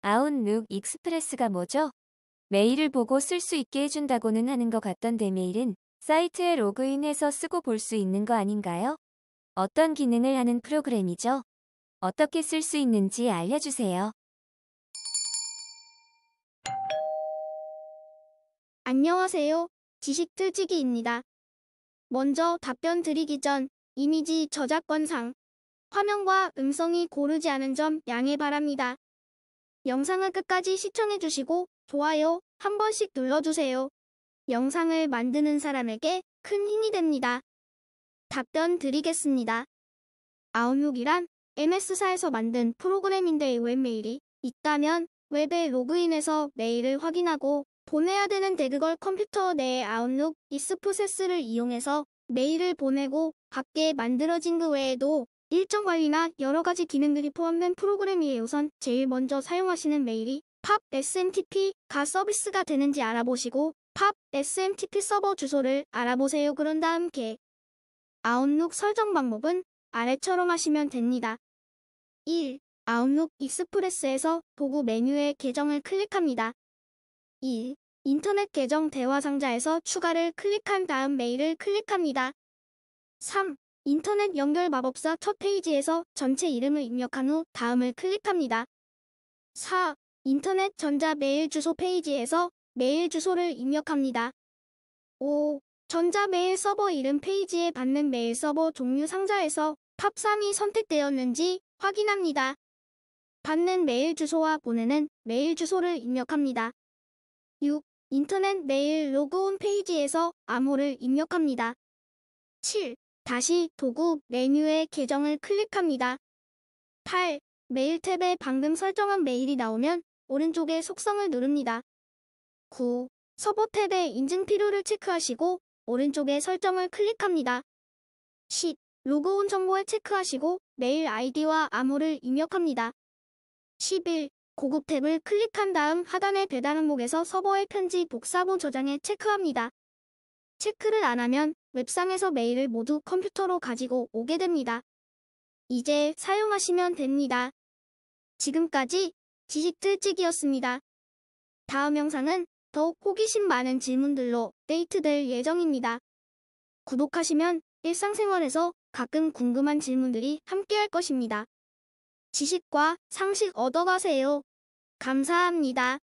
아웃룩 익스프레스가 뭐죠? 메일을 보고 쓸 수 있게 해준다고는 하는 것 같던데 메일은 사이트에 로그인해서 쓰고 볼 수 있는 거 아닌가요? 어떤 기능을 하는 프로그램이죠? 어떻게 쓸 수 있는지 알려주세요. 안녕하세요. 지식틀치기입니다. 먼저 답변 드리기 전 이미지 저작권상 화면과 음성이 고르지 않은 점 양해 바랍니다. 영상을 끝까지 시청해주시고 좋아요 한 번씩 눌러주세요. 영상을 만드는 사람에게 큰 힘이 됩니다. 답변 드리겠습니다. 아웃룩이란 MS사에서 만든 프로그램인데 웹메일이 있다면 웹에 로그인해서 메일을 확인하고 보내야 되는데 그걸 컴퓨터 내의 아웃룩 익스프레스를 이용해서 메일을 보내고 밖에 만들어진 그 외에도 일정 관리나 여러 가지 기능들이 포함된 프로그램이에요. 우선 제일 먼저 사용하시는 메일이 팝 SMTP가 서비스가 되는지 알아보시고 팝 SMTP 서버 주소를 알아보세요. 그런 다음 아웃룩 설정 방법은 아래처럼 하시면 됩니다. 1. 아웃룩 익스프레스에서 도구 메뉴의 계정을 클릭합니다. 2. 인터넷 계정 대화 상자에서 추가를 클릭한 다음 메일을 클릭합니다. 3. 인터넷 연결 마법사 첫 페이지에서 전체 이름을 입력한 후 다음을 클릭합니다. 4. 인터넷 전자 메일 주소 페이지에서 메일 주소를 입력합니다. 5. 전자 메일 서버 이름 페이지에 받는 메일 서버 종류 상자에서 팝3이 선택되었는지 확인합니다. 받는 메일 주소와 보내는 메일 주소를 입력합니다. 6. 인터넷 메일 로그온 페이지에서 암호를 입력합니다. 7. 다시 도구 메뉴의 계정을 클릭합니다. 8. 메일 탭에 방금 설정한 메일이 나오면 오른쪽에 속성을 누릅니다. 9. 서버 탭에 인증 필요를 체크하시고 오른쪽에 설정을 클릭합니다. 10. 로그온 정보를 체크하시고 메일 아이디와 암호를 입력합니다. 11. 고급 탭을 클릭한 다음 하단의 배달 항목에서 서버의 편지 복사본 저장에 체크합니다. 체크를 안 하면 웹상에서 메일을 모두 컴퓨터로 가지고 오게 됩니다. 이제 사용하시면 됩니다. 지금까지 지식틀치기였습니다. 다음 영상은 더욱 호기심 많은 질문들로 업데이트될 예정입니다. 구독하시면 일상생활에서 가끔 궁금한 질문들이 함께할 것입니다. 지식과 상식 얻어가세요. 감사합니다.